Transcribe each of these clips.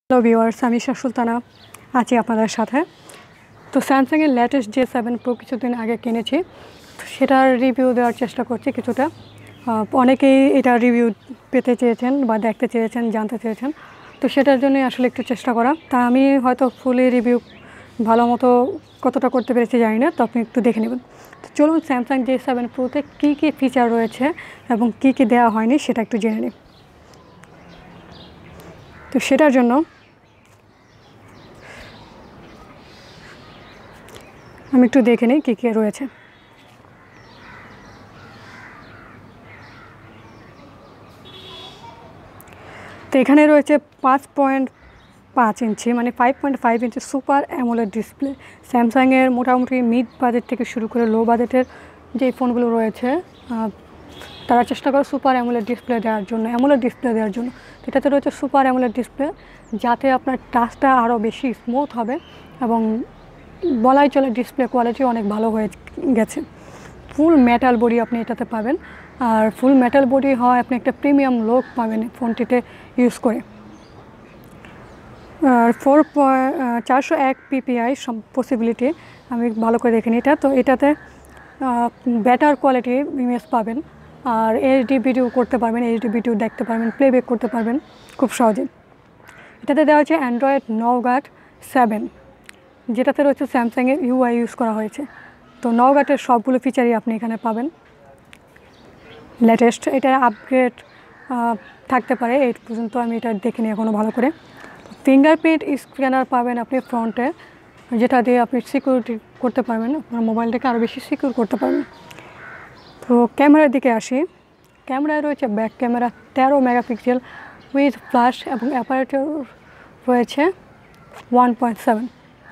Hello viewers, আমি সুলতানা আছি আপনাদের সাথে। তো স্যামসাংয়ের লেটেস্ট J7 Pro কিছুদিন আগে কিনেছি, তো সেটার রিভিউ দেওয়ার চেষ্টা করছি কিছুটা। অনেকেই এটা রিভিউ পেতে চেয়েছেন বা দেখতে চেয়েছেন, জানতে চেয়েছেন, তো সেটার জন্যই আসলে একটু চেষ্টা করা। তা আমি হয়তো ফুলি রিভিউ ভালো মতো কতটা করতে পেরেছি জানি না, তো আপনি একটু দেখে নেবেন। তো চলুন স্যামসাং J7 Proতে কী কী ফিচার রয়েছে এবং কী কী দেওয়া হয়নি সেটা একটু জেনে নিই। তো সেটার জন্য আমি একটু দেখে নিই কী কী রয়েছে। তো এখানে রয়েছে 5.5 ইঞ্চি মানে 5.5 ইঞ্চি সুপার অ্যামোলেড ডিসপ্লে। স্যামসাংয়ের মোটামুটি মিড বাজেট থেকে শুরু করে লো বাজেটের যে ফোনগুলো রয়েছে তারা চেষ্টা করে সুপার অ্যামোলেড ডিসপ্লে দেওয়ার জন্য, অ্যামোলেড ডিসপ্লে দেওয়ার জন্য। এটাতে রয়েছে সুপার অ্যামোলেড ডিসপ্লে, যাতে আপনার টাচটা আরও বেশি স্মুথ হবে এবং বলাই চলে ডিসপ্লে কোয়ালিটি অনেক ভালো হয়ে গেছে। ফুল মেটাল বডি আপনি এটাতে পাবেন, আর ফুল মেটাল বডি হয় আপনি একটা প্রিমিয়াম লুক পাবেন ফোনটিতে ইউজ করে। আর 401 PPI পসিবিলিটি আমি ভালো করে দেখে নিই এটা। তো এটাতে বেটার কোয়ালিটি ইমেজ পাবেন, আর এইচডি ভিডিও করতে পারবেন, এইচডি ভিডিও দেখতে পারবেন, প্লেব্যাক করতে পারবেন খুব সহজে। এটাতে দেওয়া হচ্ছে অ্যান্ড্রয়েড নওগাট 7, যেটাতে রয়েছে স্যামসাংয়ের UI ইউজ করা হয়েছে। তো নওগাটের সবগুলো ফিচারই আপনি এখানে পাবেন লেটেস্ট। এটা আপগ্রেড থাকতে পারে, এই পর্যন্ত আমি এটা দেখিনি এখনও ভালো করে। ফিঙ্গারপ্রিন্ট স্ক্যানার পাবেন আপনি ফ্রন্টে, যেটা দিয়ে আপনি সিকিউরিটি করতে পারবেন, আপনার মোবাইলটাকে আরও বেশি সিকিউর করতে পারবেন। তো ক্যামেরার দিকে আসি। ক্যামেরায় রয়েছে back camera 13 megapixel with flash এবং অ্যাপারেচার রয়েছে 1.7,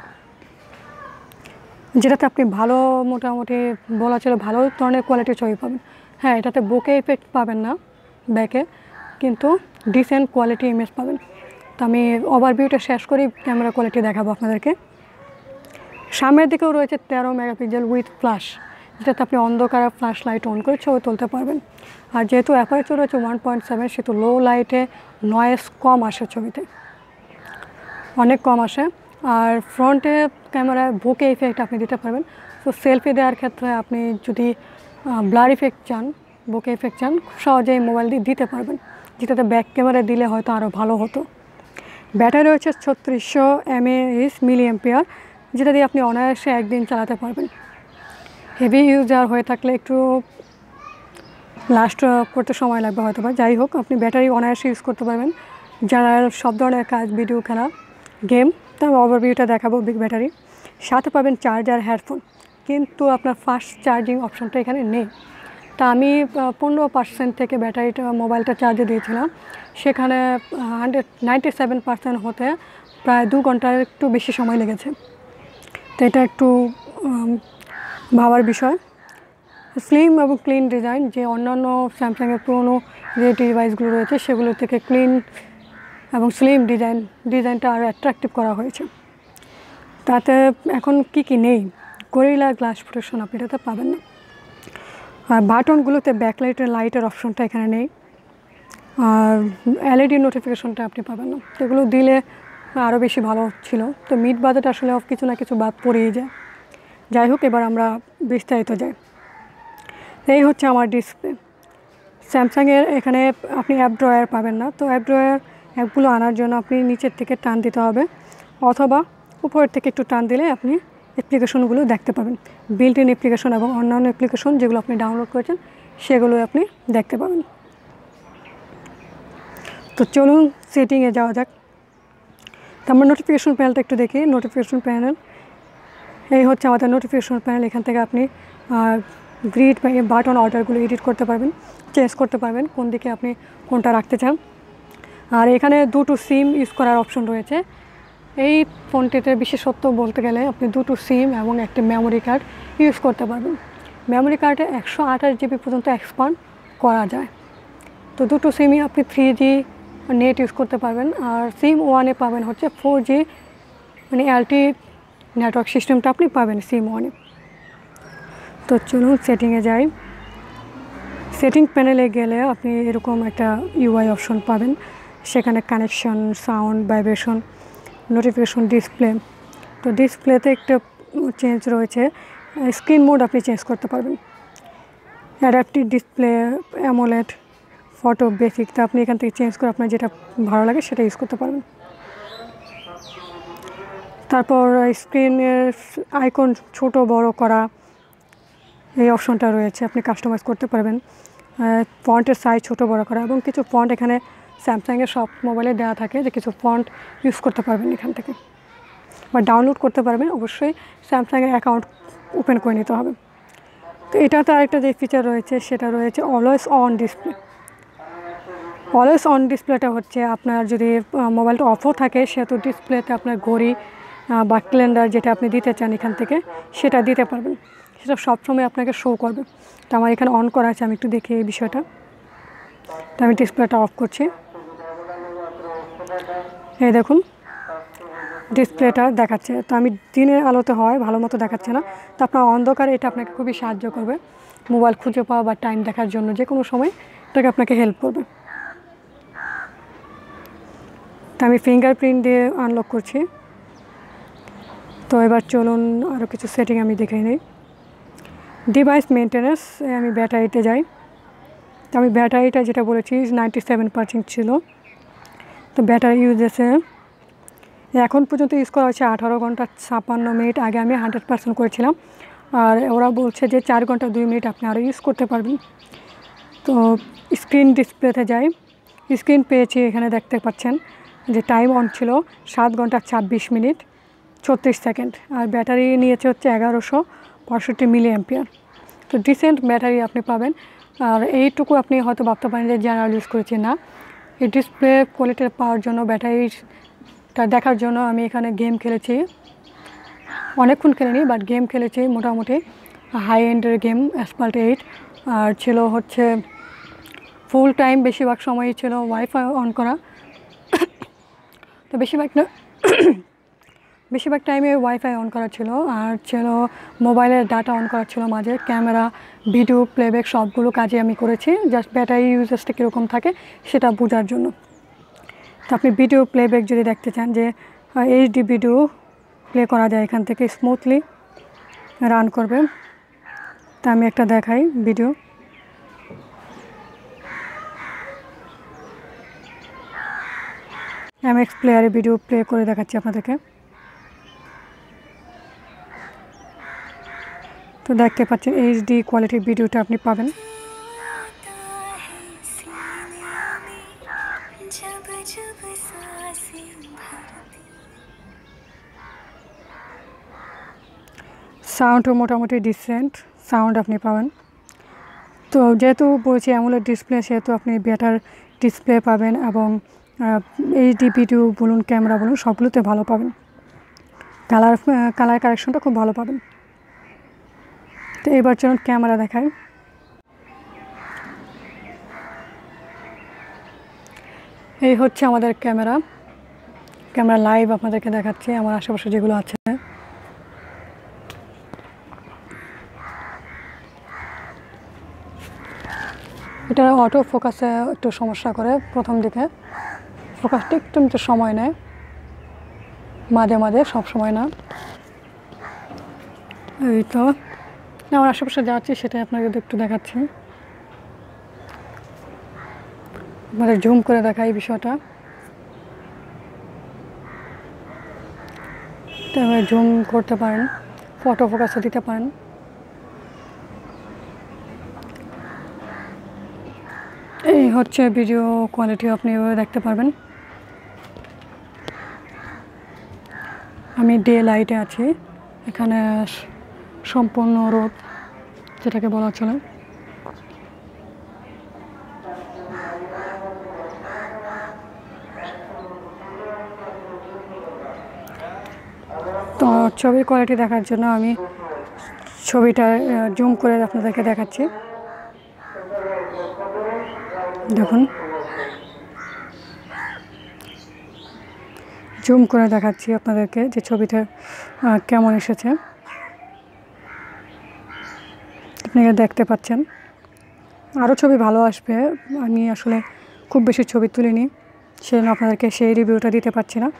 যেটাতে আপনি ভালো মোটামুটি বলা চলে ভালো ধরনের কোয়ালিটির ছবি পাবেন। হ্যাঁ, এটাতে বোকে ইফেক্ট পাবেন না ব্যাকে, কিন্তু ডিসেন্ট কোয়ালিটি ইমেজ পাবেন। তো আমি ওভারভিউটা শেষ করেই ক্যামেরা কোয়ালিটি দেখাবো আপনাদেরকে। সামনের দিকেও রয়েছে 13 মেগাপিক্সেল উইথ ফ্ল্যাশ, যেটাতে আপনি অন্ধকারে ফ্ল্যাশ লাইট অন করে ছবি তুলতে পারবেন। আর যেহেতু অ্যাপারেচার রয়েছে 1.7, সেহেতু লো লাইটে নয়েজ কম আসে, ছবিতে অনেক কম আসে। আর ফ্রন্টে ক্যামেরায় বোকে ইফেক্ট আপনি দিতে পারবেন। তো সেলফি দেওয়ার ক্ষেত্রে আপনি যদি ব্লার ইফেক্ট চান, বোকে ইফেক্ট চান, খুব সহজেই মোবাইল দিয়ে দিতে পারবেন, যেটাতে ব্যাক ক্যামেরা দিলে হয়তো আরও ভালো হতো। ব্যাটারি রয়েছে 3600 mAh, যেটা দিয়ে আপনি অনায়াসে একদিন চালাতে পারবেন। হেভি ইউজার হয়ে থাকলে একটু লাস্ট করতে সময় লাগবে হয়তো, বা যাই হোক আপনি ব্যাটারি অনায়াসে ইউজ করতে পারবেন। যারা সব ধরনের কাজ, ভিডিও খেলা, গেম, তো আমি ওভারভিউটা দেখাবো। বিগ ব্যাটারি, সাথে পাবেন চার্জার, হেডফোন, কিন্তু আপনার ফাস্ট চার্জিং অপশনটা এখানে নেই। তা আমি 15% থেকে ব্যাটারিটা মোবাইলটা চার্জে দিয়েছিলাম, সেখানে 97% হতে প্রায় 2 ঘন্টার একটু বেশি সময় লেগেছে। তো এটা একটু ভাবার বিষয়। স্লিম এবং ক্লিন ডিজাইন, যে অন্যান্য স্যামসাংয়ের পুরনো যে ডিভাইসগুলো রয়েছে সেগুলোর থেকে ক্লিন এবং স্লিম ডিজাইনটা আরও অ্যাট্রাকটিভ করা হয়েছে। তাতে এখন কি নেই, গরিলা গ্লাস প্রোটেকশন আপনি এটাতে পাবেন না। আর বাটনগুলোতে ব্যাকলাইটের লাইটের অপশনটা এখানে নেই, আর LED নোটিফিকেশনটা আপনি পাবেন না। এগুলো দিলে আরও বেশি ভালো ছিল। তো মিড বাজেট আসলে কিছু না কিছু বাদ পড়েই যায়। যাই হোক, এবার আমরা বিস্তারিত যাই। এই হচ্ছে আমার ডিসপ্লে। স্যামসাংয়ের এখানে আপনি অ্যাপ ড্রয়ার পাবেন না। তো অ্যাপগুলো আনার জন্য আপনি নিচের থেকে টান দিতে হবে, অথবা উপরের থেকে একটু টান দিলে আপনি অ্যাপ্লিকেশনগুলো দেখতে পাবেন। বিল্ট ইন অ্যাপ্লিকেশন এবং অন্যান্য অ্যাপ্লিকেশন যেগুলো আপনি ডাউনলোড করেছেন সেগুলো আপনি দেখতে পাবেন। তো চলুন সেটিংয়ে যাওয়া যাক। তো আমরা নোটিফিকেশন প্যানেলটা একটু দেখি। নোটিফিকেশন প্যানেল, এই হচ্ছে আমাদের নোটিফিকেশন প্যানেল। এখান থেকে আপনি গ্রিড বা বাটন অর্ডারগুলো এডিট করতে পারবেন, চেঞ্জ করতে পারবেন কোন দিকে আপনি কোনটা রাখতে চান। আর এখানে 2টো সিম ইউজ করার অপশন রয়েছে। এই ফোনটিতে বিশেষত্ব বলতে গেলে আপনি 2টো সিম এবং একটি মেমোরি কার্ড ইউজ করতে পারবেন। মেমোরি কার্ডে 128 GB পর্যন্ত এক্সপান্ড করা যায়। তো 2টো সিমই আপনি 3G নেট ইউজ করতে পারবেন। আর সিম 1-এ পাবেন হচ্ছে 4G মানে LTE নেটওয়ার্ক সিস্টেমটা আপনি পাবেন সিম 1-এ। তো চলুন সেটিংয়ে যাই। সেটিং প্যানেলে গেলে আপনি এরকম একটা UI অপশন পাবেন, সেখানে connection, sound, vibration, notification, display. তো ডিসপ্লেতে একটা চেঞ্জ রয়েছে, স্ক্রিন মোড আপনি চেঞ্জ করতে পারবেন। Adaptive display, AMOLED, photo, basic. তো আপনি এখান থেকে চেঞ্জ করে আপনার যেটা ভালো লাগে সেটা ইউজ করতে পারবেন। তারপর স্ক্রিনের আইকন ছোট বড় করা, এই অপশনটা রয়েছে, আপনি কাস্টমাইজ করতে পারবেন। ফন্টের সাইজ ছোট বড় করা, এবং কিছু ফন্ট এখানে স্যামসাংয়ের সব মোবাইলে দেওয়া থাকে যে কিছু ফন্ট ইউজ করতে পারবেন এখান থেকে, বা ডাউনলোড করতে পারবেন। অবশ্যই স্যামসাংয়ের অ্যাকাউন্ট ওপেন করে নিতে হবে। তো এটাতে আরেকটা যে ফিচার রয়েছে সেটা রয়েছে always on display. Always on ডিসপ্লেটা হচ্ছে আপনার যদি মোবাইলটা অফও থাকে সেহেতু ডিসপ্লেতে আপনার ঘড়ি বা ক্যালেন্ডার যেটা আপনি দিতে চান এখান থেকে সেটা দিতে পারবেন, সেটা সবসময় আপনাকে শো করবে। তো আমার এখানে অন করা আছে, আমি একটু দেখি এই বিষয়টা। তো আমি ডিসপ্লেটা অফ করছি, এই দেখুন ডিসপ্লেটা দেখাচ্ছে। তো আমি দিনের আলোতে হয় ভালো মতো দেখাচ্ছে না, তো আপনার অন্ধকারে এটা আপনাকে খুবই সাহায্য করবে মোবাইল খুঁজে পাওয়া বা টাইম দেখার জন্য, যে কোনো সময় এটাকে আপনাকে হেল্প করবে। তো আমি ফিঙ্গারপ্রিন্ট দিয়ে আনলক করছি। তো এবার চলুন আরও কিছু সেটিং আমি দেখে নিই। ডিভাইস মেনটেন্যান্স, আমি ব্যাটারিতে যাই। তো আমি ব্যাটারিটা যেটা বলেছি 97% ছিল। তো ব্যাটারি ইউজেসে এখন পর্যন্ত ইউজ করা হচ্ছে 18 ঘন্টা 56 মিনিট। আগে আমি 100% করেছিলাম, আর ওরা বলছে যে 4 ঘন্টা 2 মিনিট আপনি আরও ইউজ করতে পারবেন। তো স্ক্রিন ডিসপ্লেতে যাই, স্ক্রিন পেয়েছি, এখানে দেখতে পাচ্ছেন যে টাইম অন ছিল 7 ঘন্টা 26 মিনিট 36 সেকেন্ড, আর ব্যাটারি নিয়েছে হচ্ছে 1165 মিলি অ্যাম্পিয়ার। তো ডিসেন্ট ব্যাটারি আপনি পাবেন। আর এইটুকু আপনি হয়তো ভাবতে পারেন যে জেনারেল ইউজ করেছি, না, এই ডিসপ্লে কোয়ালিটি পাওয়ার জন্য, ব্যাটারিটা দেখার জন্য আমি এখানে গেম খেলেছি, অনেকক্ষণ খেলিনি বাট গেম খেলেছি মোটামুটি হাই এন্ডের গেম, অ্যাসফল্ট 8। আর ছিল হচ্ছে ফুল টাইম বেশিরভাগ সময়ই ছিল ওয়াইফাই অন করা। তো বেশিরভাগ টাইমে ওয়াইফাই অন করা ছিল, আর ছিল মোবাইলের ডাটা অন করা ছিল মাঝে। ক্যামেরা, ভিডিও প্লেব্যাক সবগুলো কাজে আমি করেছি, জাস্ট ব্যাটারি ইউজেসটা কীরকম থাকে সেটা বোঝার জন্য। তো আপনি ভিডিও প্লেব্যাক যদি দেখতে চান যে এইচডি ভিডিও প্লে করা যায় এখান থেকে, স্মুথলি রান করবে। তা আমি একটা দেখাই ভিডিও। এমএক্স প্লেয়ারে ভিডিও প্লে করে দেখাচ্ছি আপনাদেরকে। তো দেখতে পাচ্ছেন এইচডি কোয়ালিটির ভিডিওটা আপনি পাবেন। সাউন্ডও মোটামুটি ডিসেন্ট সাউন্ড আপনি পাবেন। তো যেহেতু বলছি অ্যামোলেড ডিসপ্লে, সেহেতু আপনি বেটার ডিসপ্লে পাবেন, এবং এইচডি ভিডিও বলুন, ক্যামেরা বলুন, সবগুলোতে ভালো পাবেন। কালার কারেকশনটা খুব ভালো পাবেন। তো এবার চলুন ক্যামেরা দেখাই। এই হচ্ছে আমাদের ক্যামেরা লাইভ আপনাদেরকে দেখাচ্ছি আমার আশেপাশে যেগুলো আছে। এটা অটো ফোকাসে একটু সমস্যা করে, প্রথম দিকে ফোকাসটা একটু নিতে সময় নেয়, মাঝে মাঝে, সব সময় না। এই তো আমার আশেপাশে যাচ্ছি সেটাই আপনাকে একটু দেখাচ্ছি, মানে জুম করে দেখা এই বিষয়টা। তবে জুম করতে পারেন, ফটো ফোকাসও দিতে পারেন। এই হচ্ছে ভিডিও কোয়ালিটি, আপনি এভাবে দেখতে পারবেন। আমি ডে লাইটে আছি, এখানে সম্পূর্ণ রোদ যেটাকে বলা চলে। তো ছবির কোয়ালিটি দেখার জন্য আমি ছবিটা জুম করে আপনাদেরকে দেখাচ্ছি, দেখুন জুম করে দেখাচ্ছি আপনাদেরকে যে ছবিটা কেমন এসেছে, আপনারা দেখতে পাচ্ছেন। আরও ছবি ভালো আসবে, আমি আসলে খুব বেশি ছবি তুলিনি, সেজন্য আপনাদেরকে সেই রিভিউটা দিতে পারছি না।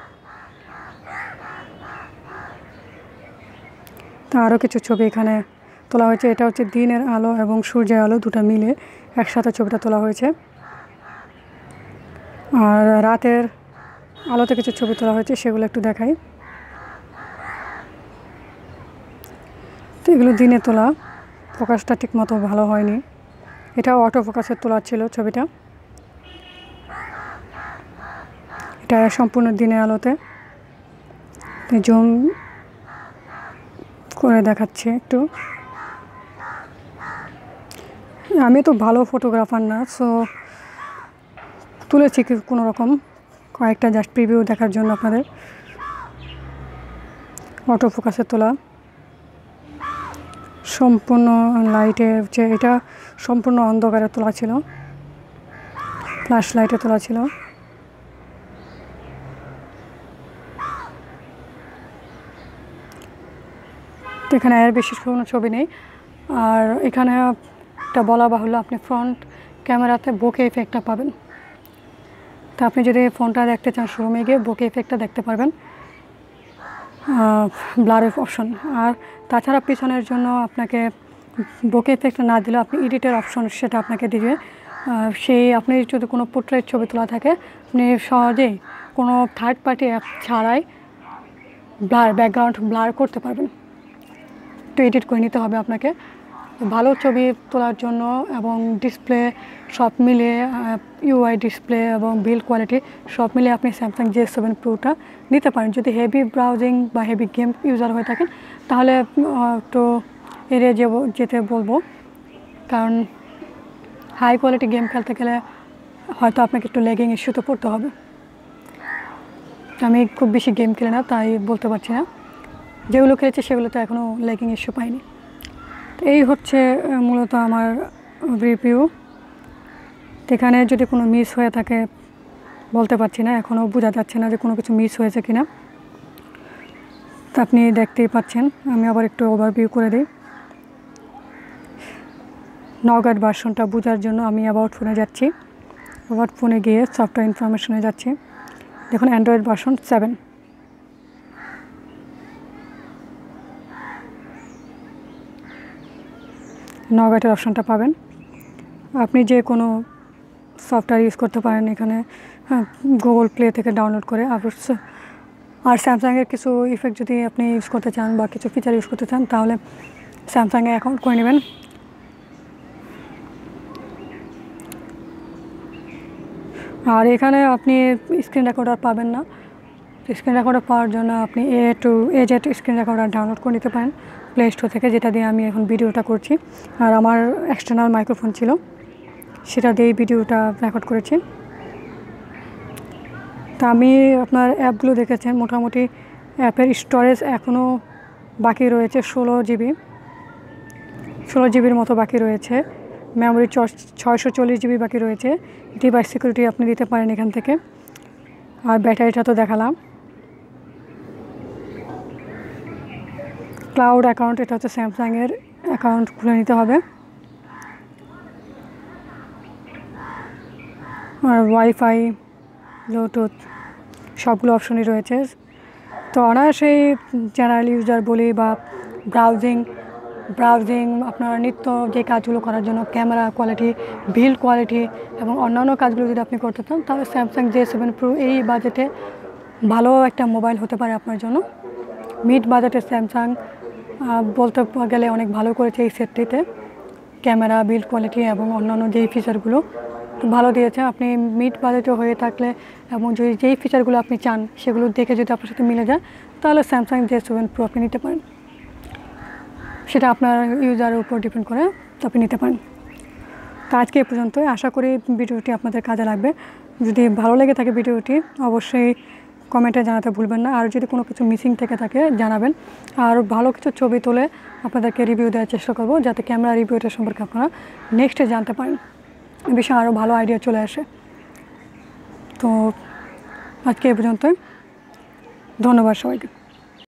তা আরও কিছু ছবি এখানে তোলা হয়েছে। এটা হচ্ছে দিনের আলো এবং সূর্যের আলো দুটো মিলে একসাথে ছবিটা তোলা হয়েছে। আর রাতের আলোতে কিছু ছবি তোলা হয়েছে, সেগুলো একটু দেখাই। তো এগুলো দিনে তোলা, ফোকাসটা ঠিক মতো ভালো হয়নি। এটাও অটো ফোকাসের তোলা ছিল ছবিটা। এটা সম্পূর্ণ দিনের আলোতে, জুম করে দেখাচ্ছি একটু। আমি তো ভালো ফটোগ্রাফার না, সো তুলেছি কোনো রকম কয়েকটা জাস্ট প্রিভিউ দেখার জন্য আপনাদের। অটো ফোকাসে তোলা, সম্পূর্ণ লাইটে, যে এটা সম্পূর্ণ অন্ধকারে তোলা ছিল, ফ্ল্যাশ লাইটে তোলা ছিল। তো এখানে এর বেশি কোনো ছবি নেই। আর এখানে একটা বলা বাহুল্য, আপনি ফ্রন্ট ক্যামেরাতে বোকে ইফেক্টটা পাবেন। তা আপনি যদি ফোনটা দেখতে চান শোরুমে গিয়ে বোকে ইফেক্টটা দেখতে পারবেন, ব্লার অপশন। আর তাছাড়া পিছনের জন্য আপনাকে বোকে ইফেক্টটা না দিলে আপনি এডিটের অপশন সেটা আপনাকে দিবে। সেই আপনি যদি কোনো পোর্ট্রেট ছবি তোলা থাকে, আপনি সহজেই কোনো থার্ড পার্টি অ্যাপ ছাড়াই ব্যাকগ্রাউন্ড ব্লার করতে পারবেন। তো এডিট করে নিতে হবে আপনাকে ভালো ছবি তোলার জন্য, এবং ডিসপ্লে সব মিলিয়ে, ইউআই ডিসপ্লে এবং বিল্ড কোয়ালিটি সব মিলিয়ে আপনি স্যামসাং J7 Proটা নিতে পারেন। যদি হেভি ব্রাউজিং বা হেভি গেম ইউজার হয়ে থাকেন তাহলে একটু এড়িয়ে যেতে বলবো, কারণ হাই কোয়ালিটি গেম খেলতে গেলে হয়তো আপনাকে একটু ল্যাগিং ইস্যুতে পড়তে হবে। আমি খুব বেশি গেম খেলি না, তাই বলতে পারছি না। যেগুলো খেলেছি সেগুলো তো এখনও ল্যাগিং ইস্যু পাইনি। এই হচ্ছে মূলত আমার রিভিউ। এখানে যদি কোনো মিস হয়ে থাকে বলতে পারছি না, এখনও বোঝা যাচ্ছে না যে কোনো কিছু মিস হয়েছে কিনা। তা আপনি দেখতেই পাচ্ছেন। আমি আবার একটু ওভারভিউ করে দিই। নগাট ভার্সনটা বোঝার জন্য আমি অ্যাবাউট ফোনে যাচ্ছি। অ্যাবাউট ফোনে গিয়ে সফটওয়্যার ইনফরমেশনে যাচ্ছি। দেখুন অ্যান্ড্রয়েড ভার্সন 7। নগাটের অপশনটা পাবেন। আপনি যে কোনো সফটওয়্যার ইউজ করতে পারেন এখানে, গুগল প্লে থেকে ডাউনলোড করে। আর স্যামসাংয়ের কিছু ইফেক্ট যদি আপনি ইউজ করতে চান বা কিছু ফিচার ইউজ করতে চান তাহলে স্যামসাংয়ে অ্যাকাউন্ট করে নেবেন। আর এখানে আপনি স্ক্রিন রেকর্ডার পাবেন না। স্ক্রিন রেকর্ডার পাওয়ার জন্য আপনি AZ স্ক্রিন রেকর্ডার ডাউনলোড করে নিতে পারেন প্লে স্টোর থেকে, যেটা দিয়ে আমি এখন ভিডিওটা করছি। আর আমার এক্সটার্নাল মাইক্রোফোন ছিল, সেটা দিয়েই ভিডিওটা রেকর্ড করেছি। তা আমি আপনার অ্যাপগুলো দেখেছেন, মোটামুটি অ্যাপের স্টোরেজ এখনও বাকি রয়েছে 16 জিবির মতো বাকি রয়েছে। মেমোরি 640 জিবি বাকি রয়েছে। ডিভাইস সিকিউরিটি আপনি দিতে পারেন এখান থেকে। আর ব্যাটারিটা তো দেখালাম। ক্লাউড অ্যাকাউন্ট, এটা হচ্ছে স্যামসাংয়ের অ্যাকাউন্ট খুলে নিতে হবে। আর ওয়াইফাই, ব্লুটুথ সবগুলো অপশনই রয়েছে। তো অনায়াসেই জেনারেল ইউজার বলি বা ব্রাউজিং আপনার নিত্য যে কাজগুলো করার জন্য, ক্যামেরা কোয়ালিটি, বিল্ড কোয়ালিটি এবং অন্যান্য কাজগুলো যদি আপনি করতে চান তাহলে স্যামসাং J7 Pro এই বাজেটে ভালো একটা মোবাইল হতে পারে আপনার জন্য। মিড বাজেটে স্যামসাং বলতে গেলে অনেক ভালো করেছে এই সেটটিতে। ক্যামেরা, বিল্ড কোয়ালিটি এবং অন্যান্য যেই ফিচারগুলো ভালো দিয়েছে। আপনি মিড বাজেটে হয়ে থাকলে এবং যদি যেই ফিচারগুলো আপনি চান সেগুলো দেখে যদি আপনার সাথে মিলে যায় তাহলে স্যামসাং J7 Pro আপনি নিতে পারেন। সেটা আপনার ইউজারের উপর ডিপেন্ড করে আপনি নিতে পারেন। তো আজকে এ পর্যন্তই। আশা করি ভিডিওটি আপনাদের কাজে লাগবে। যদি ভালো লেগে থাকে ভিডিওটি অবশ্যই কমেন্টে জানাতে ভুলবেন না। আর যদি কোনো কিছু মিসিং থেকে থাকে জানাবেন। আর ভালো কিছু ছবি তুলে আপনাদেরকে রিভিউ দেওয়ার চেষ্টা করব, যাতে ক্যামেরা রিভিউটা সম্পর্কে আপনারা নেক্সটে জানতে পারেন, এই বিষয়ে আরও ভালো আইডিয়া চলে আসে। তো আজকে এ পর্যন্তই। ধন্যবাদ সবাইকে।